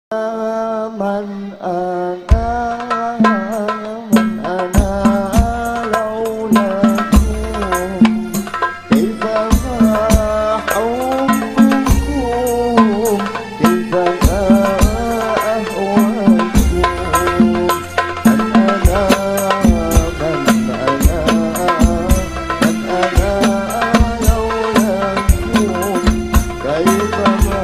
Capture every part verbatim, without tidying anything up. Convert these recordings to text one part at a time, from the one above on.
من أنا من أنا لولاكم كيف ما حبكم كيف ما أهواكم من أنا من أنا من أنا لولاكم كيف ما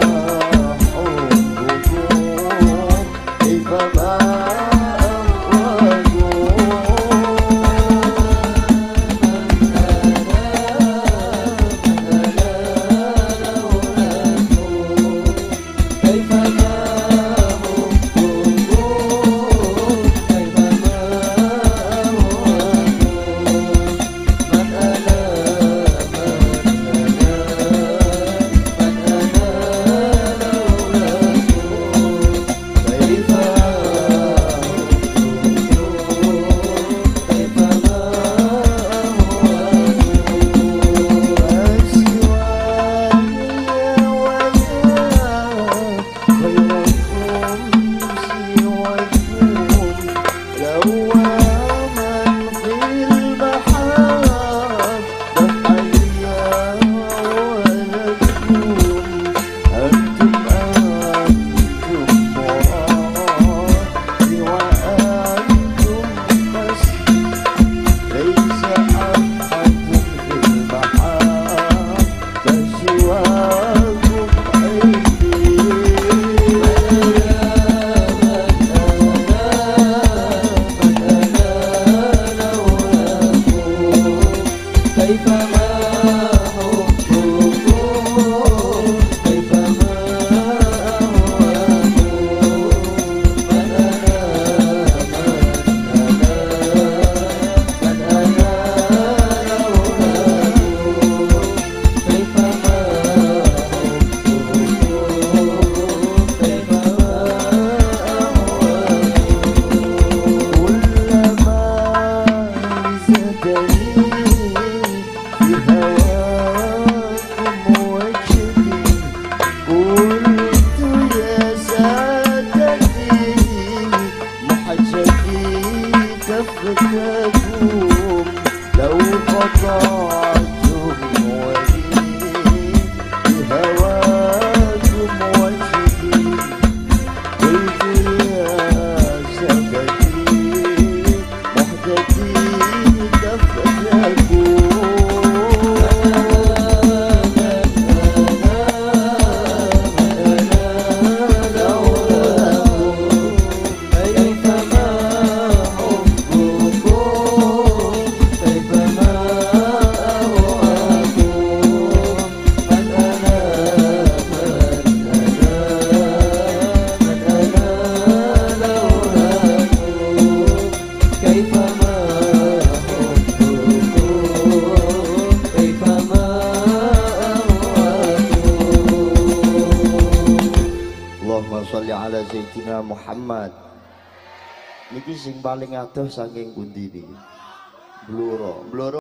لو قطعتم ولي بهواكم وجهي قلت يا سكتي محجتي كفتكم Allahumma sholli ala Sayyidina Muhammad. Niki sing paling adoh saking pundi niki? Bluro. Bluro